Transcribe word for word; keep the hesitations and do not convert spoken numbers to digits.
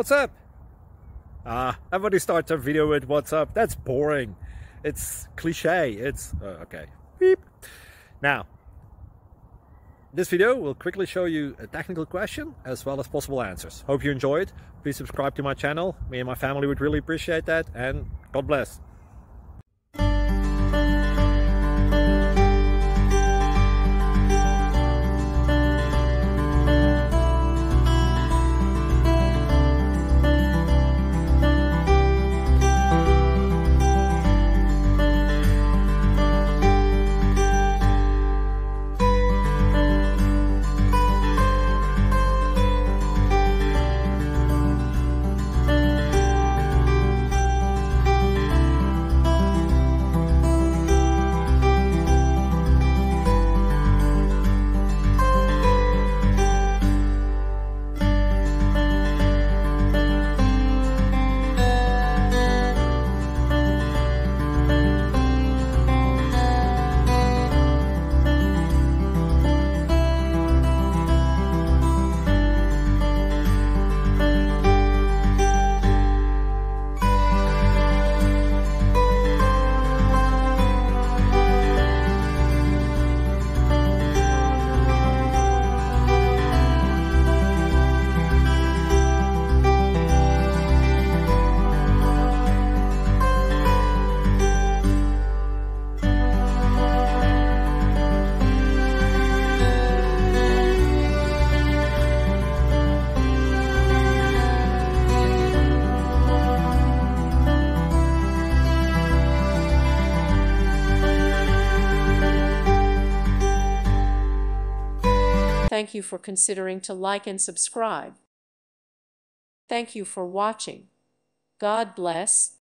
What's up? Ah, everybody starts a video with what's up. That's boring. It's cliche. It's uh, okay. Beep. Now, this video will quickly show you a technical question as well as possible answers. Hope you enjoy it. Please subscribe to my channel. Me and my family would really appreciate that, and God bless. Thank you for considering to like and subscribe. Thank you for watching. God bless.